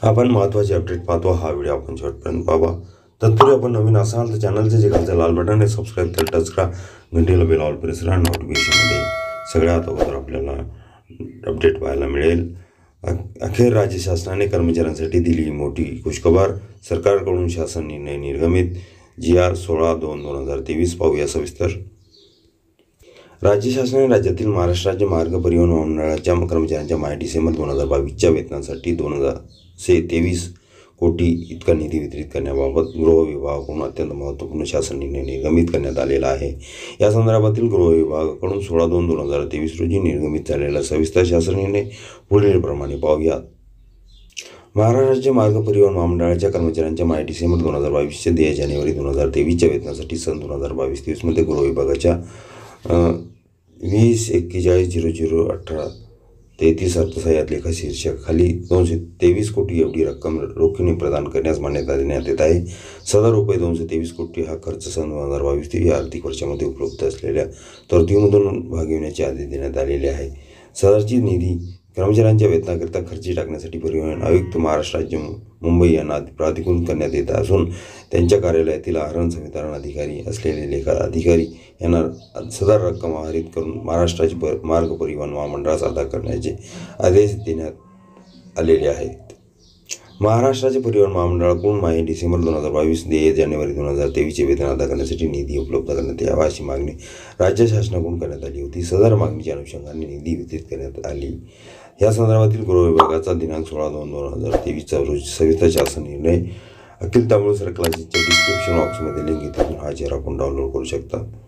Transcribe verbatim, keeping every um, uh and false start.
आपण महत्त्वाचे अपडेट पाहतो। हा व्हिडिओ आपण शेवटपर्यंत पाहा। तत्पूर्वी आपण नवीन असाल तर चॅनलचे जे खालचं लाल बटन आहे सबस्क्राईब तर टच करा, घंटीला बेल ऑल प्रेस करा। नोटिफिकेशनमध्ये सगळ्यात अगोदर आपल्याला अपडेट पाहायला मिळेल। अखेर राज्य शासनाने कर्मचाऱ्यांसाठी दिली मोठी खुशखबर। सरकारकडून शासन निर्णय निर्गमित। जी आर सोळा दोन दोन हजार तेवीस पाहूया सविस्तर। राज्य शासनाने राज्यातील महाराष्ट्र राज्य मार्ग परिवहन महामंडळाच्या कर्मचाऱ्यांच्या मार्च डिसेंबर दोन हजार बावीसच्या वेतनासाठी दोन हजार से तेवीस कोटी इतका निधी वितरित करण्याबाबत गृह विभागाकडून अत्यंत महत्त्वपूर्ण शासन निर्णय निर्गमित करण्यात आलेला आहे। या संदर्भातील गृह विभागाकडून सोळा दोन दोन हजार तेवीस रोजी निर्गमित झालेला सविस्तर शासन निर्णय पुढीलप्रमाणे पाहूया। महाराष्ट्र राज्य मार्ग परिवहन महामंडळाच्या कर्मचाऱ्यांच्या मार्च डिसेंबर दोन हजार बावीसचे देय जानेवारी दोन हजार तेवीसच्या वेतनासाठी सन दोन हजार बावीस तेवीसमध्ये गृह विभागाच्या वीस एक्केचाळीस झिरो झिरो अठरा तेहतीस अर्थसहाय्यात लेखा शीर्षकाखाली दोनशे तेवीस कोटी एवढी रक्कम रोखीने प्रदान करण्यास मान्यता देण्यात येत आहे। सदर रुपये दोनशे तेवीस कोटी हा खर्च सन दोन हजार बावीस तेवीस या आर्थिक वर्षामध्ये उपलब्ध असलेल्या तरतुदीमधून भागविण्याचे आदेश देण्यात आलेले आहे। सदरची निधी कर्मचाऱ्यांच्या वेतनाकरिता खर्ची टाकण्यासाठी परिवहन आयुक्त महाराष्ट्र राज्य मुंबई यांना प्राधिकृत करण्यात येत असून त्यांच्या कार्यालयातील आहरण संवितरण अधिकारी असलेले लेखा अधिकारी यांना सदर रक्कम आहरित करून महाराष्ट्र राज्य मार्ग परिवहन महामंडळास अदा करण्याचे आदेश देण्यात आलेले आहेत। महाराष्ट्र राज्य परिवहन महामंडळाकडून मार्च डिसेंबर दोन हजार बावीस देय जानेवारी दोन हजार तेवीसचे वेतन अदा करण्यासाठी निधी उपलब्ध करण्यात यावा अशी मागणी राज्य शासनाकडून करण्यात आली होती। सदर मागणीच्या अनुषंगाने निधी वितरित करण्यात आली। या संदर्भातील गृह विभागाचा दिनांक सोळा दोन दोन हजार तेवीसचा रोजी सविस्तर शासन निर्णय अखिल तामिळ सर्कलाच्या डिस्क्रिप्शन बॉक्समध्ये लिंक इथे हा जर आपण डाउनलोड करू शकता।